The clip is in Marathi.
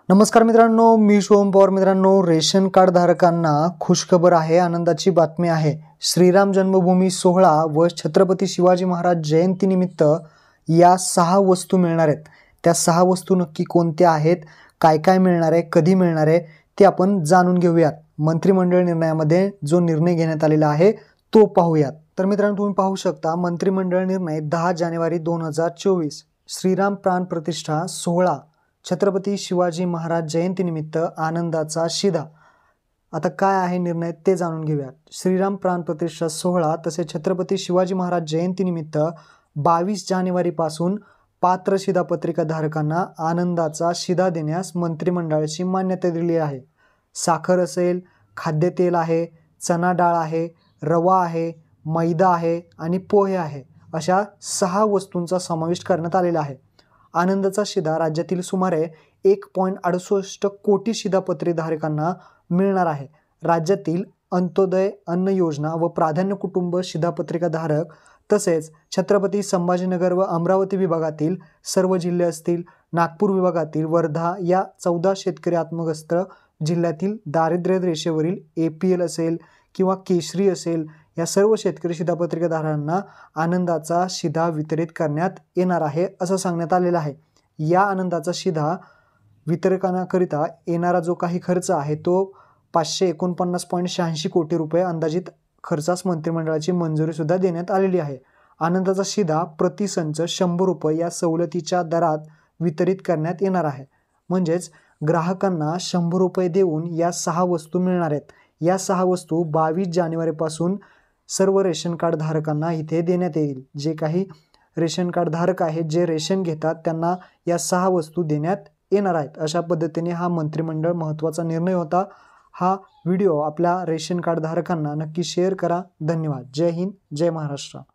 नमस्कार मित्रांनो, मी शुभम पवार. मित्रांनो, रेशन कार्ड धारकांना खुशखबर आहे, आनंदाची बातमी आहे. श्रीराम जन्मभूमी सोहळा व छत्रपती शिवाजी महाराज जयंतीनिमित्त या 6 वस्तू मिळणार आहेत. त्या 6 वस्तू नक्की कोणत्या आहेत, काय काय मिळणार आहे, कधी मिळणार आहे ते आपण जाणून घेऊयात. मंत्रिमंडळ निर्णयामध्ये जो निर्णय घेण्यात आलेला आहे तो पाहूयात. तर मित्रांनो, तुम्ही पाहू शकता मंत्रिमंडळ निर्णय 10 जानेवारी 2024 श्रीराम प्राण प्रतिष्ठा सोहळा छत्रपती शिवाजी महाराज जयंतीनिमित्त आनंदाचा शिधा. आता काय आहे निर्णय ते जाणून घेऊयात. श्रीराम प्राण प्रतिष्ठा सोहळा तसेच छत्रपती शिवाजी महाराज जयंतीनिमित्त 22 जानेवारीपासून पात्र शिधापत्रिका धारकांना आनंदाचा शिधा देण्यास मंत्रिमंडळाची मान्यता दिली आहे. साखर असेल, खाद्यतेल आहे, चणा डाळ आहे, रवा आहे, मैदा आहे आणि पोहे आहे, अशा 6 वस्तूंचा समावेश करण्यात आलेला आहे. आनंदाचा शिधा राज्यातील सुमारे 1.68 कोटी शिधापत्री धारकांना मिळणार आहे. राज्यातील अंत्योदय अन्न योजना व प्राधान्य कुटुंब शिधापत्रिका धारक तसेच छत्रपती संभाजीनगर व अमरावती विभागातील सर्व जिल्हे असतील, नागपूर विभागातील वर्धा या 14 शेतकरी आत्मग्रस्त जिल्ह्यातील दारिद्र्य रेषेवरील APL असेल किंवा केशरी असेल, या सर्व शेतकरी शिधापत्रिकाधारकांना आनंदाचा शिधा वितरित करण्यात येणार आहे असं सांगण्यात आलेलं आहे. या आनंदाचा शिधा वितरकांकरिता येणारा जो काही खर्च आहे तो 549.86 कोटी रुपये अंदाजित खर्चास मंत्रिमंडळाची मंजुरी सुद्धा देण्यात आलेली आहे. आनंदाचा शिधा प्रतिसंच 100 रुपये या सवलतीच्या दरात वितरित करण्यात येणार आहे. म्हणजेच ग्राहकांना 100 रुपये देऊन या 6 वस्तू मिळणार आहेत. या 6 वस्तू 22 जानेवारीपासून सर्व रेशन कार्ड धारकांना इथे देण्यात येईल. जे काही रेशन कार्ड धारक आहेत, जे रेशन घेतात, त्यांना या 6 वस्तू देण्यात येणार आहेत. अशा पद्धतीने हा मंत्रिमंडळ महत्त्वाचा निर्णय होता. हा व्हिडिओ आपल्या रेशन कार्ड धारकांना नक्की शेअर करा. धन्यवाद. जय हिंद, जय महाराष्ट्र.